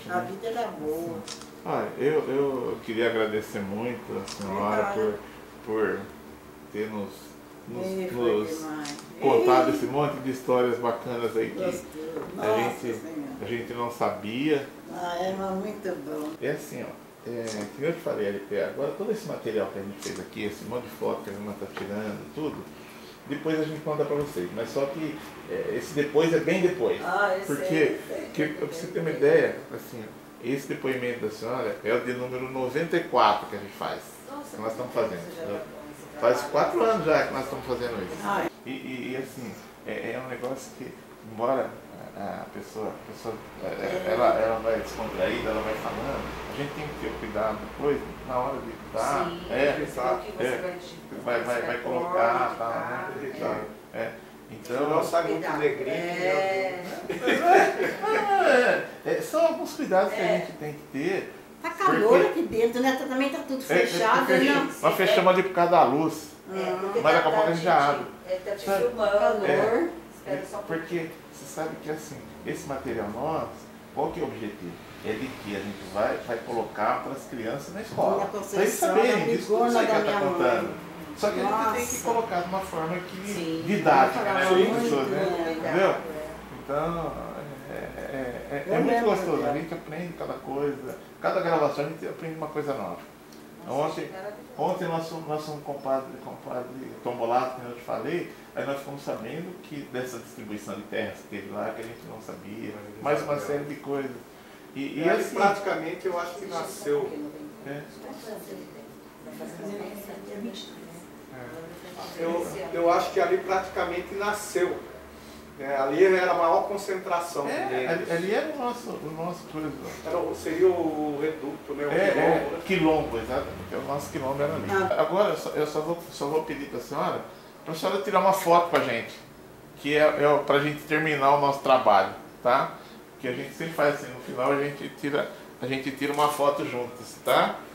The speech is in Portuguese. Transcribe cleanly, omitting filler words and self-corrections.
A vida era boa. Olha, eu queria agradecer muito a senhora por ter nos contado esse monte de histórias bacanas aí que a gente não sabia. Ah, é muito bom. É assim, ó. Como eu te falei, LP, agora todo esse material que a gente fez aqui, esse monte de foto que a irmã está tirando, tudo, depois a gente manda para vocês. Mas só que esse depois é bem depois. Porque, para você ter uma ideia, assim, esse depoimento da senhora é o de número 94 que a gente faz. Que nós estamos fazendo. Faz 4 anos já que nós estamos fazendo isso. E assim, é um negócio que, embora a pessoa ela vai descontraída, ela vai falando, a gente tem que ter cuidado depois, na hora de dar, vai colocar, tá, né? Então, não sai muito negrito. são alguns cuidados que a gente tem que ter. Tá calor aqui dentro, né? Também tá tudo fechado, né? Nós fechamos ali por causa da luz. Mas daqui a pouco a gente já abre. Tá te filmando. Porque você sabe que assim, esse material nosso, qual que é o objetivo? É de que a gente vai colocar para as crianças na escola. Para eles saberem disso, tudo isso aí que ela está contando. Só que a gente tem que colocar de uma forma didática, né? Entendeu? Então, é muito gostoso. A gente aprende cada coisa. Cada gravação a gente aprende uma coisa nova. Ontem nós fomos com o compadre Tombolato, como eu te falei, aí nós fomos sabendo que dessa distribuição de terras que teve lá, que a gente não sabia, mais uma série de coisas. E assim, praticamente eu acho que nasceu. Eu acho que ali praticamente nasceu. Ali era a maior concentração. Ali era o nosso coisa. Seria o reduto, né? O quilombo, exatamente. O nosso quilombo era ali. Agora eu só vou pedir para a senhora tirar uma foto para a gente, que é para a gente terminar o nosso trabalho, tá? Que a gente sempre faz assim, no final a gente tira uma foto juntos, tá?